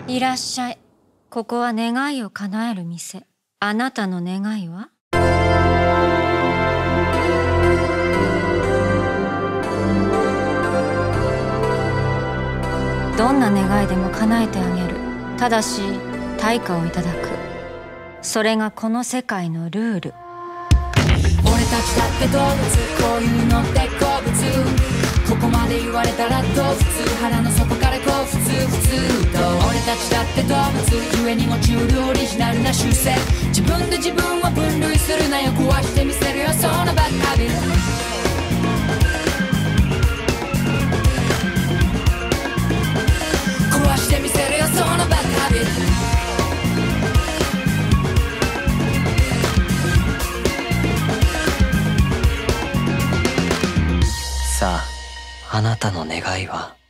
いらっしゃい。ここは願いを叶える店。あなたの願いは？どんな願いでも叶えてあげる。ただし対価をいただく。それがこの世界のルール。 俺たちだって動物、こういうのって好物。ここまで言われたらどう普通、腹の底からこう普通と。俺たちだって動物、ゆえに持ちうるオリジナルな習性。自分で自分を分類するなよ、壊してみせるよそのバッハビット。壊してみせるよそのバッハビット。 さあ、あなたの願いは？